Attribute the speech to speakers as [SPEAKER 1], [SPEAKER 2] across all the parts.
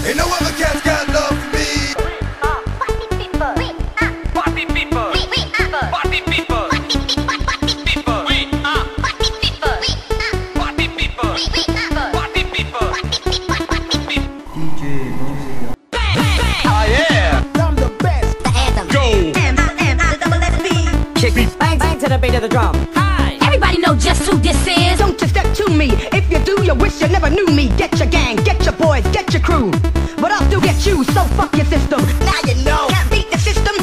[SPEAKER 1] Ain't no other cats got love for me.
[SPEAKER 2] Party people. Party people. Party people. Party people. We are party people. Party people. Party people.
[SPEAKER 1] Ah yeah.
[SPEAKER 3] I'm the best.
[SPEAKER 4] The anthem.
[SPEAKER 1] Go.
[SPEAKER 4] The double SP.
[SPEAKER 3] Kick me.
[SPEAKER 5] Bang, bang to the beat of the drum.
[SPEAKER 4] Hi. Everybody know just who this is.
[SPEAKER 3] Don't you step to me. If you do, you wish you never knew me. Get your gang, get your boys, get your crew. But I'll still get you, so fuck your system. Now you know. Can't beat the system.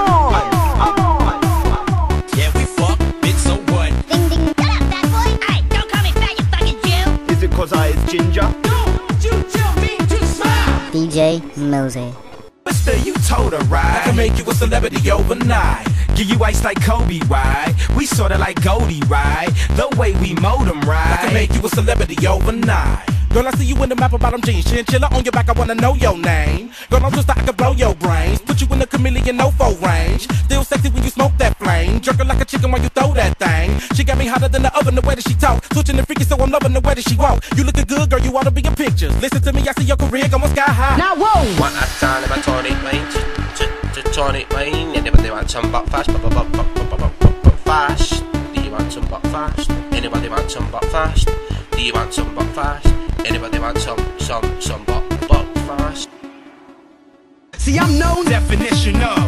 [SPEAKER 1] Yeah, we fuck, bitch, so what?
[SPEAKER 4] Ding ding. Shut up, that boy. Hey, don't call me fat, you fucking Jew.
[SPEAKER 1] Is it cause I is ginger?
[SPEAKER 3] You tell me to smile.
[SPEAKER 6] DJ Mosey.
[SPEAKER 1] Mister, you told her right. I can make you a celebrity overnight. Give you ice like Kobe, right? We sorta like Goldie, right? The way we mold 'em, right? I can make you a celebrity overnight. Girl, I see you in the map of bottom jeans, chinchilla on your back, I wanna know your name. Girl, I'm just I can blow your brains, put you in the chameleon no-fo range. Still sexy when you smoke that flame, jerking like a chicken while you throw that thing. She got me hotter than the oven, the way that she talk, switching the freaky, so I'm loving the way that she walk. You looking good, girl, you oughta be in pictures. Listen to me, I see your career going sky high.
[SPEAKER 3] Now whoa.
[SPEAKER 7] One at a time, if I turn it rain, turn it rain. Anybody want some butt fast, fast? Do you want some butt fast? Anybody want some butt fast? Do you want some butt fast? Anybody want some butt fast?
[SPEAKER 3] See, I'm known.
[SPEAKER 1] Definition of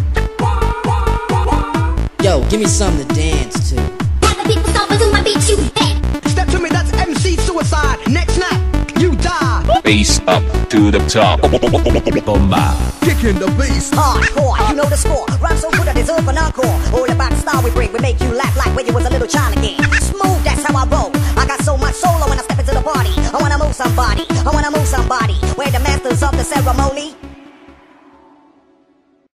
[SPEAKER 5] Yo, give me something to dance to.
[SPEAKER 4] Have the people stop until I beat you dead.
[SPEAKER 3] Step to me, that's MC suicide. Next snap, you die.
[SPEAKER 8] Bass up to the top. Bomba.
[SPEAKER 1] kicking the bass.
[SPEAKER 6] Hardcore, you know the score. Rhyme so good I deserve an encore. All about the style we bring, we make you laugh like when you was a little child again. Smooth, that's how I roll. I got so much solo when I step into the party. I wanna move somebody, I wanna move somebody. We're the masters of the ceremony.